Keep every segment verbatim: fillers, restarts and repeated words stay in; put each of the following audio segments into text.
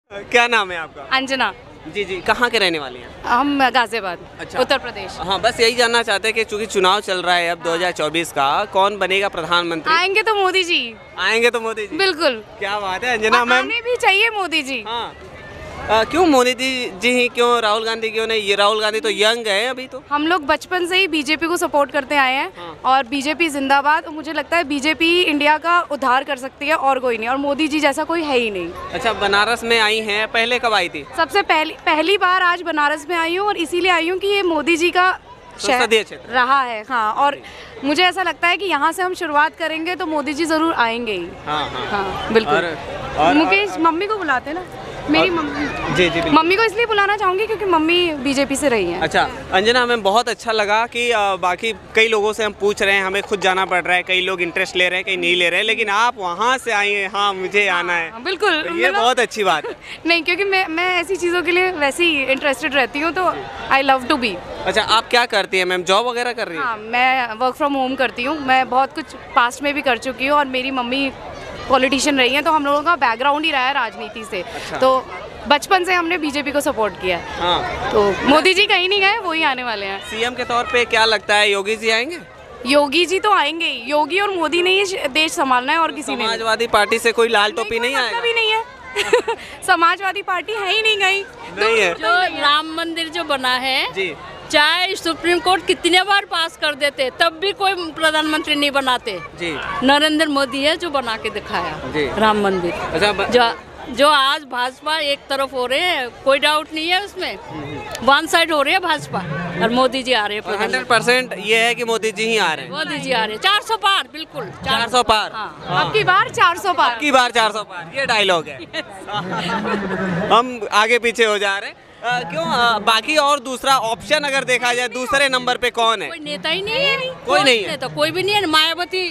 क्या नाम है आपका? अंजना। जी जी, कहाँ के रहने वाली हैं? हम गाजियाबाद, अच्छा। उत्तर प्रदेश। हाँ, बस यही जानना चाहते हैं कि चूंकि चुनाव चल रहा है अब दो हज़ार चौबीस का, कौन बनेगा प्रधानमंत्री? आएंगे तो मोदी जी। आएंगे तो मोदी जी। बिल्कुल। क्या बात है अंजना मैम। आने भी चाहिए मोदी जी। हाँ, आ, क्यों मोदी जी जी ही क्यों, राहुल गांधी क्यों नहीं? ये राहुल गांधी तो यंग है अभी तो। हम लोग बचपन से ही बीजेपी को सपोर्ट करते आए हैं। हाँ। और बीजेपी जिंदाबाद। और मुझे लगता है बीजेपी इंडिया का उद्धार कर सकती है और कोई नहीं, और मोदी जी जैसा कोई है ही नहीं। अच्छा, बनारस में आई हैं, पहले कब आई थी? सबसे पहली पहली बार आज बनारस में आई हूँ, और इसीलिए आई हूँ कि ये मोदी जी का संसदीय शहर क्षेत्र रहा है। हाँ, और मुझे ऐसा लगता है कि यहाँ से हम शुरुआत करेंगे तो मोदी जी जरूर आएंगे ही। हाँ हाँ, हाँ बिल्कुल। और, और, मुकेश मम्मी को बुलाते हैं ना, मेरी मम्मी। जी जी बिल्कुल। मम्मी को इसलिए बुलाना चाहूंगी क्योंकि मम्मी बीजेपी से रही हैं। अच्छा अंजना, हमें बहुत अच्छा लगा कि आ, बाकी कई लोगों से हम पूछ रहे हैं, हमें खुद जाना पड़ रहा है, कई लोग इंटरेस्ट ले रहे हैं, कई नहीं ले रहे हैं, लेकिन आप वहाँ से आई हैं। हाँ, मुझे आना है। हाँ, बिल्कुल। तो ये बहुत अच्छी बात है। नहीं, क्योंकि मैं मैं ऐसी चीज़ों के लिए वैसे ही इंटरेस्टेड रहती हूँ, तो आई लव टू बी। अच्छा, आप क्या करती हैं मैम? जॉब वगैरह कर रही हैं? हाँ, मैं वर्क फ्रॉम होम करती हूँ। मैं बहुत कुछ पास्ट में भी कर चुकी हूँ, और मेरी मम्मी पॉलिटिशियन रही हैं, तो हम लोगों का बैकग्राउंड ही रहा है राजनीति से। अच्छा। तो बचपन से हमने बीजेपी को सपोर्ट किया है। हाँ, तो मोदी जी कहीं नहीं गए, वही आने वाले हैं। सीएम के तौर पे क्या लगता है, योगी जी आएंगे? योगी जी तो आएंगे ही। योगी और मोदी ने ये देश संभालना है, और किसी ने नहीं। समाजवादी पार्टी से कोई लाल टोपी नहीं आएगा? भी नहीं है। समाजवादी पार्टी है ही नहीं गई। नहीं है। जो राम मंदिर जो बना है जी, चाहे सुप्रीम कोर्ट कितने बार पास कर देते तब भी कोई प्रधानमंत्री नहीं बनाते। जी नरेंद्र मोदी है जो बना के दिखाया जी। राम मंदिर। अच्छा ब... जो जो आज भाजपा एक तरफ हो रहे हैं, कोई डाउट नहीं है उसमें, वन साइड हो रही है भाजपा, और मोदी जी आ रहे हैं। हंड्रेड परसेंट ये है कि मोदी जी ही आ रहे हैं। मोदी जी आ रहे हैं। चार सौ पार, बिल्कुल चार सौ पार। हाँ। अब की बार चार सौ पार। अब की बार चार सौ पार, ये डायलॉग है। हम आगे पीछे हो जा रहे हैं। आ, क्यों आ, बाकी और दूसरा ऑप्शन अगर देखा जाए, दूसरे नंबर पे कौन है? कोई नेता ही नहीं है। कोई नहीं है। नेता कोई भी नहीं है। मायावती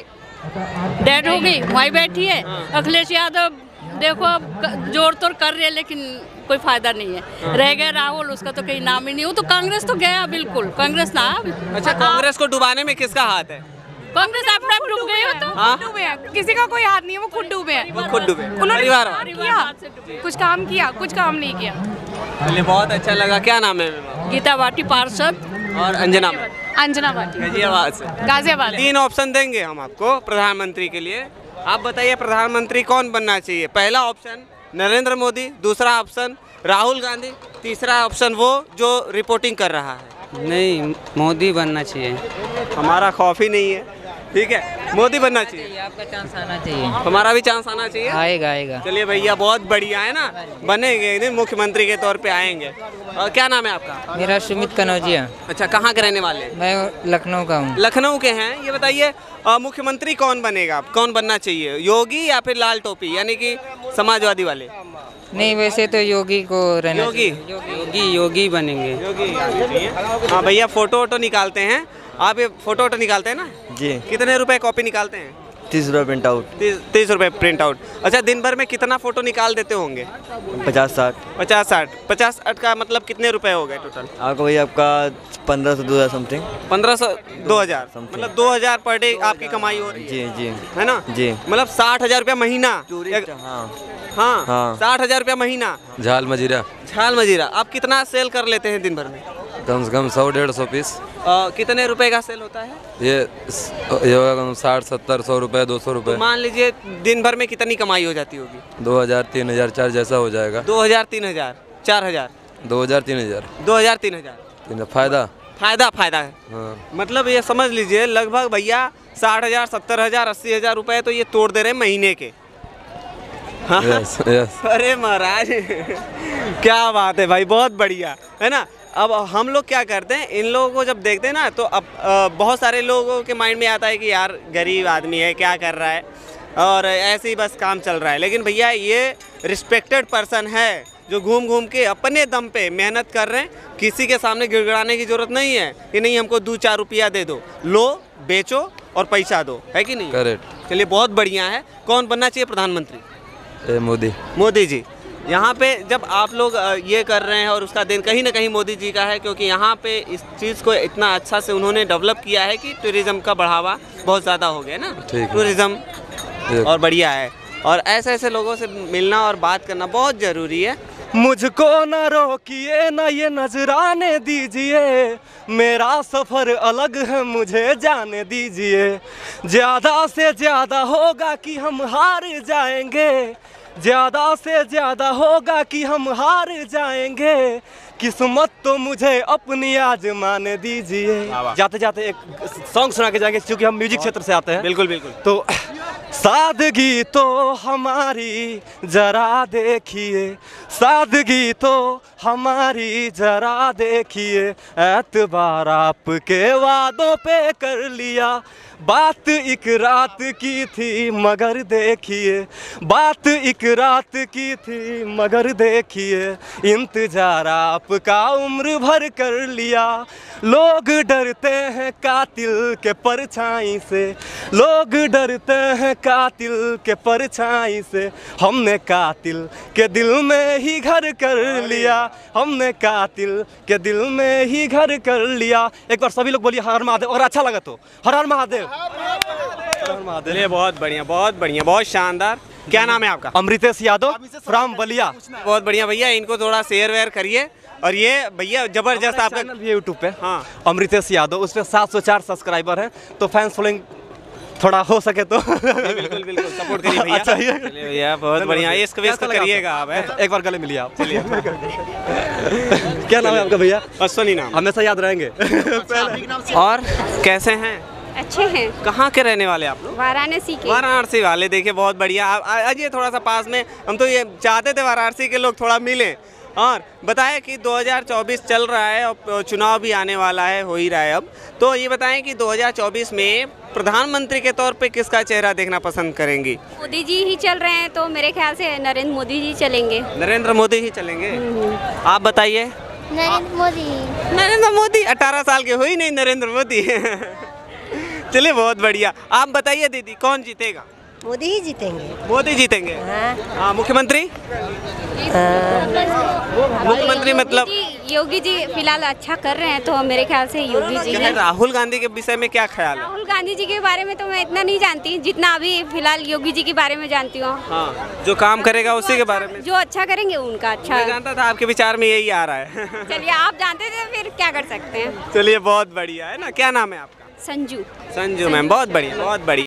डेड हो गई, वहीं बैठी है। अखिलेश यादव देखो अब जोड़ तोड़ कर रहे हैं, लेकिन कोई फायदा नहीं है। रह गया राहुल, उसका तो कहीं नाम ही नहीं हो। तो कांग्रेस तो गया, बिल्कुल कांग्रेस ना। अच्छा, कांग्रेस को डुबाने में किसका हाथ है? कांग्रेस अपने आप डूब गई हो तो। हाँ? डूबे हैं, किसी का कोई हाथ नहीं है, वो खुद डूबे हैं। वो खुद डूबे, उन्होंने परिवार काम वाले। किया, कुछ काम किया, कुछ काम नहीं किया। चलिए, बहुत अच्छा लगा। क्या नाम है मैम? गीता बाटी पार्षद और अंजना अंजना भाटी, गाजियाबाद से। गाजियाबाद। तीन ऑप्शन देंगे हम आपको प्रधानमंत्री के लिए। आप बताइए प्रधानमंत्री कौन बनना चाहिए? पहला ऑप्शन नरेंद्र मोदी, दूसरा ऑप्शन राहुल गांधी, तीसरा ऑप्शन वो जो रिपोर्टिंग कर रहा है। नहीं, मोदी बनना चाहिए। हमारा खौफ ही नहीं है। ठीक है, मोदी बनना चाहिए। आपका चांस आना चाहिए। हमारा भी चांस आना चाहिए। आएगा आएगा। चलिए भैया, बहुत बढ़िया है ना, बनेंगे नहीं, मुख्यमंत्री के तौर पे आएंगे। और क्या नाम है आपका? मेरा सुमित कनौजिया। अच्छा, कहाँ के रहने वाले हैं? मैं लखनऊ का हूँ। लखनऊ के हैं। ये बताइए अ, मुख्यमंत्री कौन बनेगा, कौन बनना चाहिए, योगी या फिर लाल टोपी, यानी कि समाजवादी वाले? नहीं, वैसे तो योगी को रहना योगी? चाहिए। योगी योगी बनेंगे। योगी आने चाहिए। हाँ भैया, फोटो वोटो निकालते हैं आप? ये फोटो वोटो निकालते हैं ना जी? कितने रुपए कॉपी निकालते हैं? तीस रुपये प्रिंट आउट। तीस तीस रुपये प्रिंट आउट। अच्छा, दिन भर में कितना फोटो निकाल देते होंगे? पचास साठ। पचास साठ पचास साठ का मतलब कितने रुपए हो गए टोटल? आपको वही आपका पंद्रह सौ दो हज़ार समथिंग। पंद्रह सौ दो हजार मतलब दो हजार पर डे आपकी कमाई हो रही है? जी जी है ना जी। मतलब साठ हजार रुपया महीना। हाँ हाँ, हाँ। साठ हजार रुपया महीना। झाल मजीरा झाल मजीरा। आप कितना सेल कर लेते हैं दिन भर में? कम से कम सौ डेढ़ सौ पीस। आ, कितने रुपए का सेल होता है? ये ये होगा कम साठ सत्तर सौ रुपये दो सौ रुपये। तो मान लीजिए दिन भर में कितनी कमाई हो जाती होगी? दो हजार तीन हजार चार जैसा हो जाएगा। दो हजार तीन हजार चार हजार दो हजार तीन हजार दो हजार तीन हजार तीन फायदा। फायदा फायदा है। हाँ। मतलब ये समझ लीजिए लगभग भैया साठ हजार सत्तर हजार अस्सी हजार रुपए तो ये तोड़ दे रहे हैं महीने के। हाँ? Yes yes. अरे महाराज क्या बात है भाई, बहुत बढ़िया है ना। अब हम लोग क्या करते हैं, इन लोगों को जब देखते हैं ना तो अब आ, बहुत सारे लोगों के माइंड में आता है कि यार गरीब आदमी है, क्या कर रहा है, और ऐसे ही बस काम चल रहा है। लेकिन भैया ये रिस्पेक्टेड पर्सन है जो घूम घूम के अपने दम पे मेहनत कर रहे हैं। किसी के सामने गिड़गिड़ाने की जरूरत नहीं है कि नहीं हमको दो चार रुपया दे दो, लो बेचो और पैसा दो, है कि नहीं? करेक्ट। चलिए, बहुत बढ़िया है। कौन बनना चाहिए प्रधानमंत्री? ए, मोदी। मोदी जी। यहाँ पे जब आप लोग ये कर रहे हैं और उसका दिन कहीं ना कहीं मोदी जी का है, क्योंकि यहाँ पे इस चीज़ को इतना अच्छा से उन्होंने डेवलप किया है कि टूरिज्म का बढ़ावा बहुत ज़्यादा हो गया ना। ठीक है। टूरिज्म और बढ़िया है। और ऐसे ऐसे लोगों से मिलना और बात करना बहुत ज़रूरी है। मुझको न रोकिए न ये नजराने दीजिए, मेरा सफ़र अलग है मुझे जाने दीजिए। ज़्यादा से ज़्यादा होगा कि हम हार जाएंगे, ज़्यादा से ज़्यादा होगा कि हम हार जाएंगे। किस्मत तो मुझे अपनी आजमाने दीजिए। जाते जाते एक सॉन्ग सुना के जाएंगे क्योंकि हम म्यूजिक क्षेत्र से आते हैं। बिल्कुल बिल्कुल। तो सादगी तो हमारी जरा देखिए, सादगी तो हमारी जरा देखिए, एतबार आपके वादों पे कर लिया। बात एक रात की थी मगर देखिए, बात एक रात की थी मगर देखिए, इंतजार आपका उम्र भर कर लिया। लोग डरते हैं कातिल के परछाई से, लोग डरते हैं कातिल के परछाई से, हमने कातिल के दिल में ही घर कर लिया, हमने कातिल के दिल में ही घर कर लिया। एक बार सभी लोग बोलिए हर हर महादेव, और अच्छा लगा तो हर हर महादेव। हर हर महादेव। चलिए बहुत बढ़िया बहुत बढ़िया बहुत शानदार। क्या नाम है आपका? अमृतेश यादव फ्रॉम बलिया। बहुत बढ़िया भैया, इनको थोड़ा शेयर वेयर करिए। और ये भैया जबरदस्त आपका चैनल भी है यूट्यूब पे, हाँ अमृतेश यादव, उस पर सात सौ चार सब्सक्राइबर हैं। तो फैंस फॉलोइंग थोड़ा हो सके तो बिल्कुल बिल्कुल सपोर्ट करिए भैया। अच्छा ये चलिए भैया बहुत बढ़िया, इसको भी इसको करिएगा आप। है? एक बार गले मिलिए आप। चलिए क्या नाम है आपका भैया? अश्वनी नाम। हमेशा याद रहेंगे। और कैसे हैं? अच्छे हैं। कहाँ के रहने वाले आप लोग? वाराणसी के। वाराणसी वाले, देखिए बहुत बढ़िया। आप आइए थोड़ा सा पास में, हम तो ये चाहते थे वाराणसी के लोग थोड़ा मिलें। और बताएं कि दो हज़ार चौबीस चल रहा है और चुनाव भी आने वाला है, हो ही रहा है अब। तो ये बताएं कि दो हज़ार चौबीस में प्रधानमंत्री के तौर पे किसका चेहरा देखना पसंद करेंगी? मोदी जी ही चल रहे हैं तो मेरे ख्याल से नरेंद्र मोदी जी चलेंगे। नरेंद्र मोदी ही चलेंगे। आप बताइए। नरेंद्र मोदी। नरेंद्र मोदी अठारह साल के हो ही नहीं नरेंद्र मोदी। चलिए बहुत बढ़िया। आप बताइए दीदी, कौन जीतेगा? मोदी ही जीतेंगे। मोदी जीतेंगे। हाँ, मुख्यमंत्री मुख्यमंत्री मतलब योगी जी फिलहाल अच्छा कर रहे हैं तो मेरे ख्याल से योगी जी हैं। राहुल गांधी के विषय में क्या ख्याल है? राहुल गांधी जी के बारे में तो मैं इतना नहीं जानती जितना अभी फिलहाल योगी जी के बारे में जानती हूँ। हाँ, जो काम करेगा उसी के बारे में। जो अच्छा करेंगे उनका अच्छा। मैं जानता था आपके विचार में यही आ रहा है। चलिए आप जानते थे फिर क्या कर सकते हैं। चलिए बहुत बढ़िया है ना। क्या नाम है आपका? संजू। संजू मैम, बहुत बढ़िया बहुत बढ़िया।